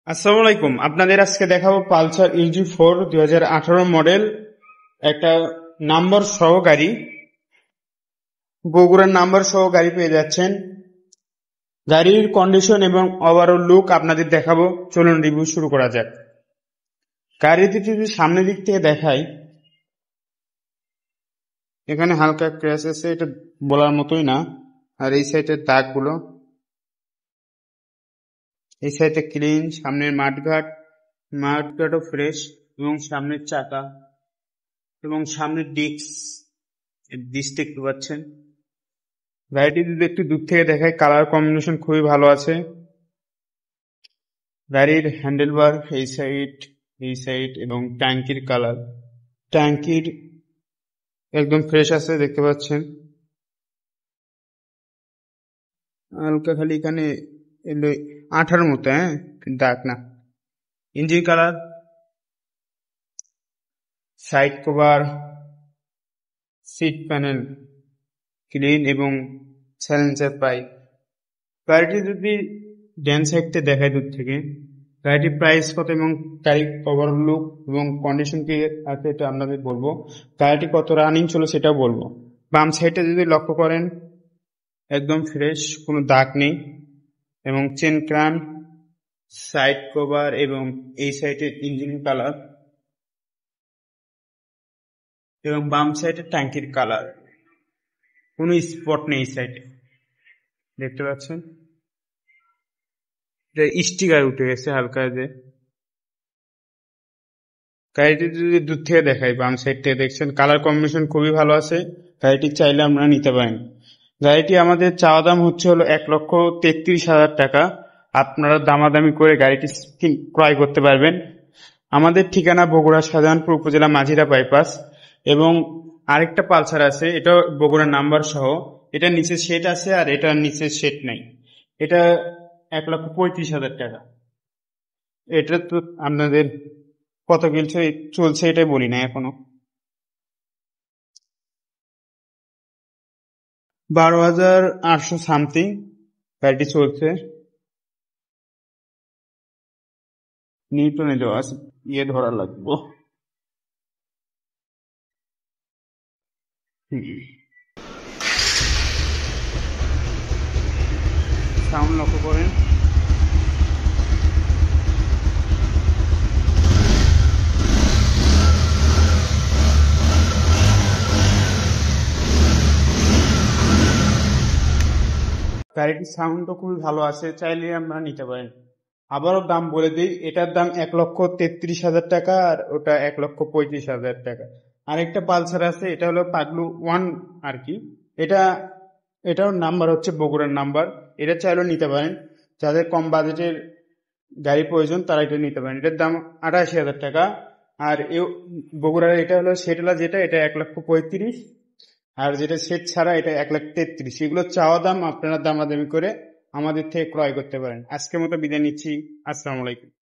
আসসালামু আলাইকুম। আপনাদের আজকে দেখাবো পালসার EG4 2018 মডেল, একটা নাম্বার সহ গাড়ি, বগুড়ার নাম্বার সহ গাড়ি পেয়ে যাচ্ছেন। গাড়ির কন্ডিশন এবং ওভারঅল লুক আপনাদের দেখাবো। চলুন রিভিউ শুরু করা যাক। গাড়িটি যদি সামনের দিক থেকে দেখাই, এখানে হালকা ক্র্যাশ আছে, এটা বলার মতোই না। আর এই সাইডের দাগগুলো, এই সাইডে ক্লিন, সামনের মাঠঘাটও ফ্রেশ, এবং সামনের চাকা এবং সামনের ডিস্ক দেখতে পাচ্ছেন। গাড়িটি যদি একটু দূর থেকে দেখায়, কালার কম্বিনেশন খুবই ভালো আছে। গাড়ির হ্যান্ডেলবার এই সাইড এবং ট্যাঙ্কির কালার, ট্যাঙ্কির একদম ফ্রেশ আছে দেখতে পাচ্ছেন। হালকা খালি এখানে এলো আঠার মতো, দাগ না। Engine colour, side cover, seat panel clean এবং সাইলেন্সার পাইপ। গাড়িটি যদি ড্যান সাইডতে দেখায় দূর থেকে, গাড়িটির প্রাইস কত এবং গাড়ির ওভারঅল লুক এবং কন্ডিশন কি আছে এটা আপনাদের বলবো। গাড়িটি কত রানিং চলো সেটাও বলবো। বাম সাইডে যদি লক্ষ্য করেন, একদম ফ্রেশ, কোনো দাগ নেই, এবং চেন ক্রান, সাইড কভার এবং এই সাইডের ইঞ্জিন কালার এবং বাম সাইডের ট্যাঙ্কির কালার, কোনো স্পট নেই এই সাইডে দেখতে পাচ্ছেন। স্টিকার উঠে গেছে হালকা। যে গাড়িটি যদি দূর থেকে দেখাই, বাম সাইড থেকে দেখছেন কালার কম্বিনেশন খুবই ভালো আছে। গাড়িটি চাইলে আপনারা নিতে পারেন। গাড়িটি আমাদের চাওয়া দাম হচ্ছে হলো 1,33,000 টাকা। আপনারা দামাদামি করে গাড়িটি ক্রয় করতে পারবেন। আমাদের ঠিকানা বগুড়া শাহজাহানপুর উপজেলা মাঝিরা বাইপাস। এবং আরেকটা পালসার আছে, এটা বগুড়া নাম্বার সহ, এটা নিচে সেট আছে আর এটার নিচে সেট নাই। এটা 1,35,000 টাকা। এটা তো আপনাদের কত কিলছে চলছে এটাই বলি না এখনো। 12,800 সামথিং গাড়িটি চলছে। নিউটনে দেওয়া আছে, ধরা লাগবো। সাউন্ড লক্ষ্য করেন। গাড়িটির সাউন্ডও খুবই ভালো আছে, চাইলে আমরা নিতে পারেন। আবারও দাম বলে দিই, এটার দাম 1,33,000 টাকা আর ওটা 1,35,000 টাকা। আরেকটা পালসার আছে, এটা হলো পাগলু 1 আর কি। এটার নাম্বার হচ্ছে বগুড়ার নাম্বার। এটা চাইলেও নিতে পারেন। যাদের কম বাজেটের গাড়ি প্রয়োজন তারা এটা নিতে পারেন। এটার দাম 88,000 টাকা। আর বগুড়ার এটা হলো সেটলা, যেটা এটা 1,35,000, আর যেটা সেট ছাড়া এটা 1,33,000। এগুলো চাওয়া দাম, আপনারা দামাদামি করে আমাদের থেকে ক্রয় করতে পারেন। আজকের মতো বিদায় নিচ্ছি। আসসালামু আলাইকুম।